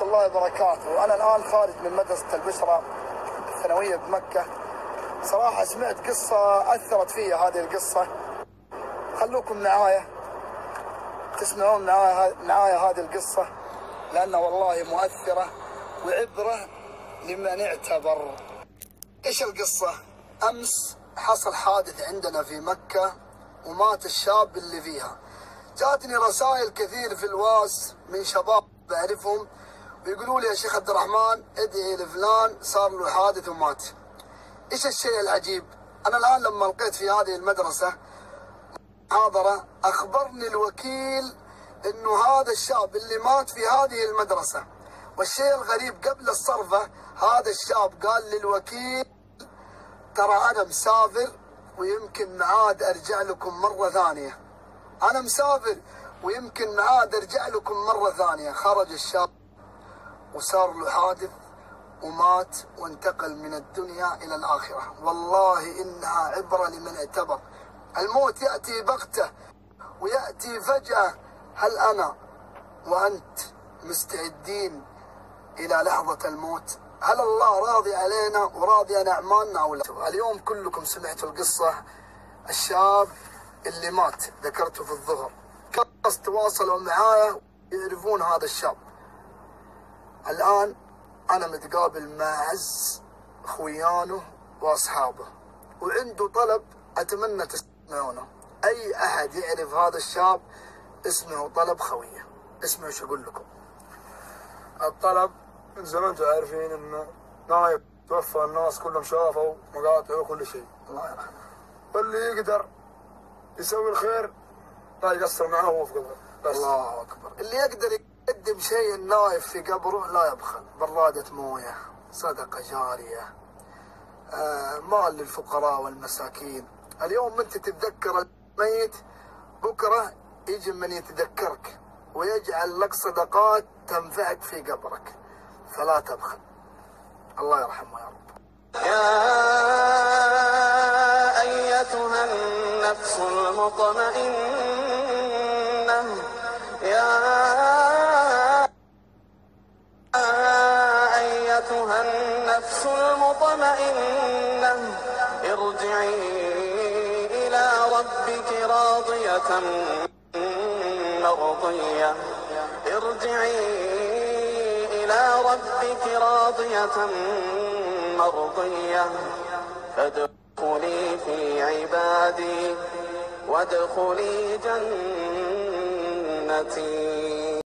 الله وبركاته. أنا الآن خارج من مدرسة البشرى الثانوية بمكة. صراحة سمعت قصة أثرت فيها هذه القصة، خلوكم معايا تسمعون معايا هذه القصة لأنها والله مؤثرة وعبرة لمن اعتبر. إيش القصة؟ أمس حصل حادث عندنا في مكة ومات الشاب اللي فيها. جاتني رسائل كثير في الواس من شباب بعرفهم ويقولوا لي يا شيخ عبد الرحمن ادعي لفلان صار له حادث ومات. ايش الشيء العجيب؟ انا الان لما لقيت في هذه المدرسة محاضرة اخبرني الوكيل انه هذا الشاب اللي مات في هذه المدرسة، والشيء الغريب قبل الصرفة هذا الشاب قال للوكيل ترى انا مسافر ويمكن معاد ارجع لكم مرة ثانية، انا مسافر ويمكن معاد ارجع لكم مرة ثانية. خرج الشاب وصار له حادث ومات وانتقل من الدنيا إلى الآخرة. والله إنها عبرة لمن اعتبر. الموت يأتي بغتة ويأتي فجأة. هل أنا وأنت مستعدين إلى لحظة الموت؟ هل الله راضي علينا وراضي عن أعمالنا أو لا؟ اليوم كلكم سمعتوا القصة، الشاب اللي مات ذكرته في الظهر. كاس تواصلوا معايا يعرفون هذا الشاب. الآن أنا متقابل مع أعز خويانه وأصحابه وعنده طلب أتمنى تسمعونه. أي أحد يعرف هذا الشاب اسمه طلب خويه. اسمعوا ايش أقول لكم. الطلب من زمان انتم عارفين إنه نايف توفى، الناس كلهم شافوا مقاطع وكل شيء، الله يرحمه. واللي يقدر يسوي الخير لا يقصر معه وهو في قبره. الله أكبر. اللي يقدر يقدم شيء النايف في قبره لا يبخل. برادة مويه، صدقة جارية، مال للفقراء والمساكين. اليوم أنت تتذكر الميت، بكرة يجي من يتذكرك ويجعل لك صدقات تنفعك في قبرك، فلا تبخل. الله يرحمه يا رب. يا أيتها النفس المطمئنة، يا أيتها النفس المطمئنة ارجعي إلى ربك راضية مرضية، ارجعي إلى ربك راضية مرضية فادخلي في عبادي وادخلي جنتي.